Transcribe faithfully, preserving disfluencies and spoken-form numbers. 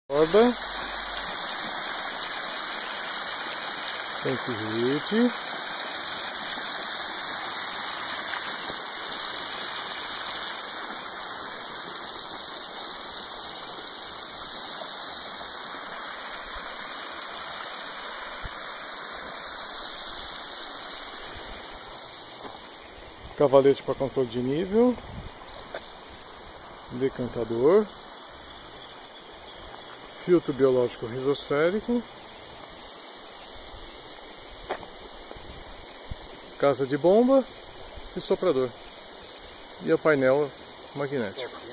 Corda. Pente rede. Cavalete para controle de nível, decantador, filtro biológico risosférico, casa de bomba e soprador, e o painel magnético.